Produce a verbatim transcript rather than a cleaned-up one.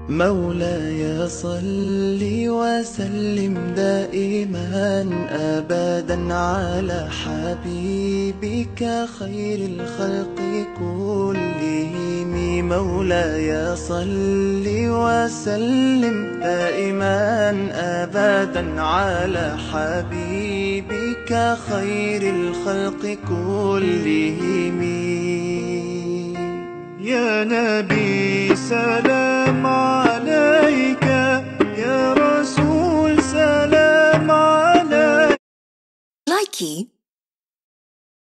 مولاي صل وسلم دائما أبدا على حبيبك خير الخلق كلهم. مولاي صل وسلم دائما أبدا على حبيبك خير الخلق كلهم. يا نبي سلام عليك، يا رسول سلام عليك. Likey